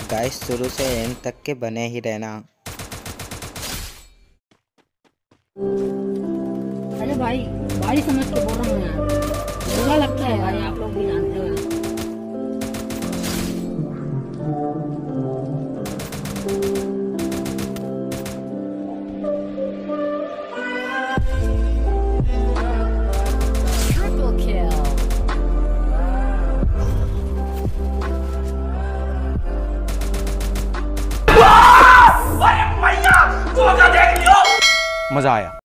Guys शुरू से and तक के बने ही रहना। अरे भाई भाई समझ के बोल रहा हूँ यार, बुरा लगता है भाई, आप लोग भी जानते हो। Triple kill. मजा आया।